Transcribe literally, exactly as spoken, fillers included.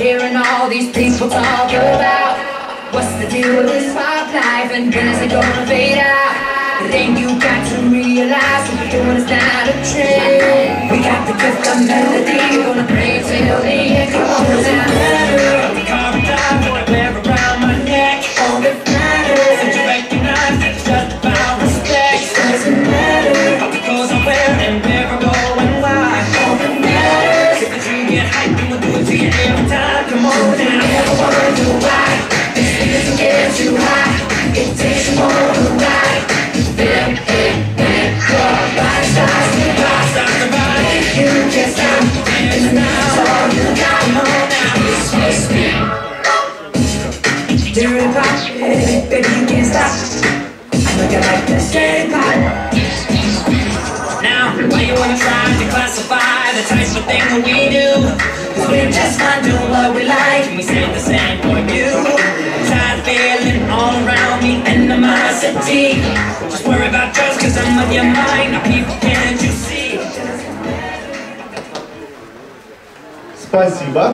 hearing all these people talk about what's the deal with this pop life and when is it gonna fade out? Then you got to realize what you're doing is not a trend. We got the gift of melody, gonna play till the end. Come on now. The car and drive, what I wear around my neck. All that matters, and you recognize that it's just about respect. It doesn't matter how the clothes I wear and where I go and why. All that matters, if the dream get hyped, then we'll do it to you every time. Come on now. I never wonder why this feeling get too high. It takes you on a ride. Feel it when your body starts to rise. Starts to rise. You can't stop, and now all you got. Come on now. This makes me dirty pop, baby you can't stop. I know you like the dirty pop. Now, why you wanna try to classify the type of thing that we do? Cause we're just fine doing what we like, and we say the same for you. Tired feeling all around me, animosity. Just worry about yours cause I'm on your mind. Now people, can't you see? Спасибо.